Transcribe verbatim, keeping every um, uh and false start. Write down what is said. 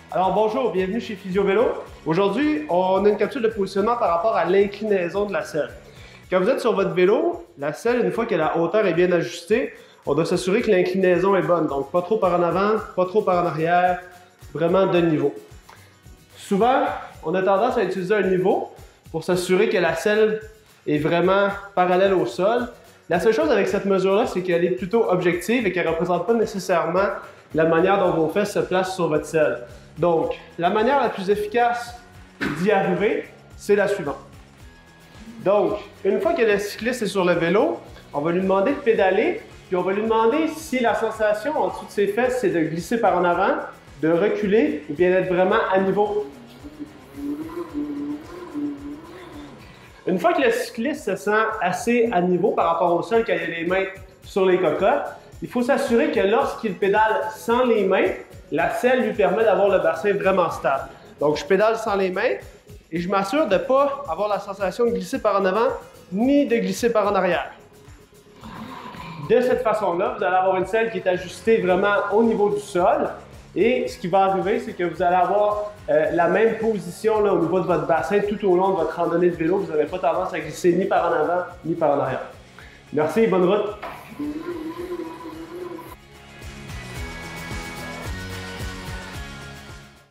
Alors bonjour, bienvenue chez Physio Vélo. Aujourd'hui, on a une capsule de positionnement par rapport à l'inclinaison de la selle. Quand vous êtes sur votre vélo, la selle, une fois que la hauteur est bien ajustée, on doit s'assurer que l'inclinaison est bonne. Donc pas trop par en avant, pas trop par en arrière, vraiment de niveau. Souvent, on a tendance à utiliser un niveau pour s'assurer que la selle est vraiment parallèle au sol. La seule chose avec cette mesure-là, c'est qu'elle est plutôt objective et qu'elle ne représente pas nécessairement la manière dont vos fesses se placent sur votre selle. Donc, la manière la plus efficace d'y arriver, c'est la suivante. Donc, une fois que le cycliste est sur le vélo, on va lui demander de pédaler, puis on va lui demander si la sensation en dessous de ses fesses, c'est de glisser par en avant, de reculer ou bien d'être vraiment à niveau. Une fois que le cycliste se sent assez à niveau par rapport au sol, quand il a les mains sur les cocottes, il faut s'assurer que lorsqu'il pédale sans les mains, la selle lui permet d'avoir le bassin vraiment stable. Donc, je pédale sans les mains et je m'assure de ne pas avoir la sensation de glisser par en avant ni de glisser par en arrière. De cette façon-là, vous allez avoir une selle qui est ajustée vraiment au niveau du sol. Et ce qui va arriver, c'est que vous allez avoir euh, la même position là, au niveau de votre bassin tout au long de votre randonnée de vélo. Vous n'aurez pas tendance à glisser ni par en avant ni par en arrière. Merci et bonne route!